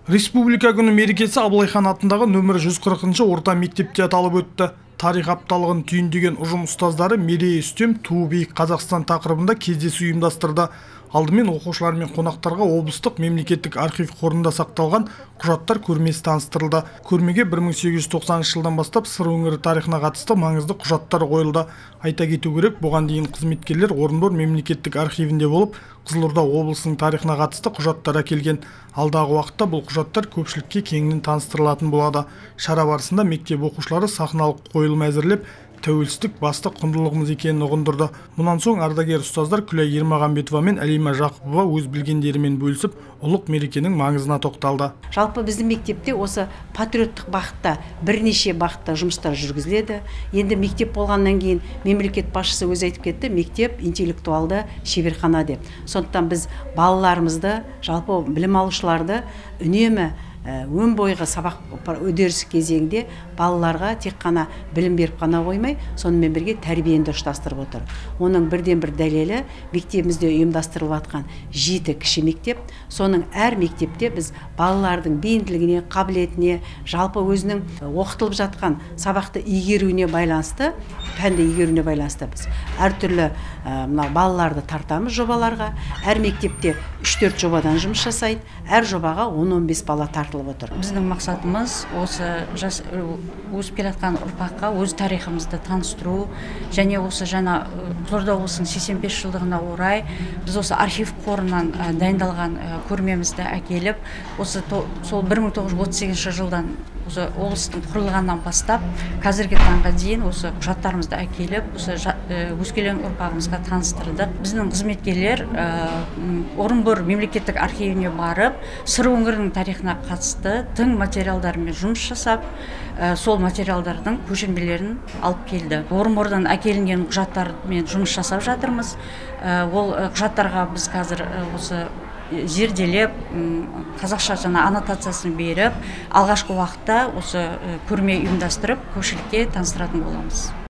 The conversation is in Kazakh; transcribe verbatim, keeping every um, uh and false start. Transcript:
Республика күні мерекесі Абылайхан атындағы нөмірі жүз қырқыншы орта мектепте аталып өтті. Тарих апталығын түйіндеген ұжым ұстаздары мерей үстем туы биік Қазақстан тақырыбында кездесу ұйымдастырды. Алдымен оқушылар мен қонақтарға облыстық мемлекеттік архив қорында сақталған құжаттар көрмесі таныстырылды. Көрмеге бір мың сегіз жүз тоқсаныншы жылдан бастап сыр өңірі тарихына қатысты маңызды құжаттар қойылды. Айта кету керек, бұған дейін қызметкерлер Орынбор мемлекеттік архивінде болып, Қызылорда облысының тарихына қатысты құжаттар әкелген. Алдағы уақытта бұл құжаттар көпшілікке кеңінен таныстырылатын болады. Шара барысында мектеп оқушылары сахналық қойылым әзірлеп, тәуелсіздік басты құндылығымыз екенін ұғындырды. Мұнан соң ардагер ұстаздар Күләй Ермағанбетова мен Әлима Жақыпова өз білгендерімен бөлісіп, ұлық мерекенің маңызына тоқталды. Жалпы біздің мектепте осы патриоттық бағытта бірнеше бағытта жұмыстар жүргізіледі. Енді мектеп болғаннан кейін мемлекет басшысы өзі айтып кетті, мектеп интеллектуалды шеберхана деп. Сондықтан біз балаларымызды, жалпы білім алушыларды үнемі өн бойғы сабақ үдеріс кезеңде балаларға тек қана білім беріп қана қоймай, сонымен бірге тәрбиені ұштастырып отыр. Оның бірден бір дәлелі мектебімізде ұйымдастырылып жатқан жеті кіші мектеп. Соның әр мектепте біз балалардың бейімділігіне, қабілетіне, жалпы өзінің оқытылып жатқан сабақты игеруіне байланысты, пәнді игеруіне байланысты біз әртүрлі мына балаларды тартамыз жобаларға. Әр мектепте үш төрт жобадан жұмыс жасайды. Әр жобаға он он бес бала тартылып отыр. Біздің мақсатымыз осы жас өсіп келе жатқан ұрпаққа өз тарихымызды таныстыру, және осы жаңа Қызылорда облысының сексен бес жылдығына орай біз осы архив қорынан дайындалған көрмемізді әкеліп, осы сол бір мың тоғыз жүз отыз сегізінші жылдан осы облыстың құрылғаннан бастап қазіргі таңға дейін осы құжаттарымызды әкеліп, осы өскелең ұрпағымызға таныстырдық. Біздің қызметкерлер Орынбор мемлекеттік архивіне барып, сыр өңірінің тарихына қатысты тың материалдармен жұмыс жасап, сол материалдардың көшірмелерін алып келді. Орынбордан әкелінген құжаттармен жұмыс жасап жатырмыз. Ол құжаттарға біз қазір осы зерделеп, қазақша жаңа аннотациясын беріп, алғашқы уақытта осы көрме ұйымдастырып, көпшілікке таныстыратын боламыз.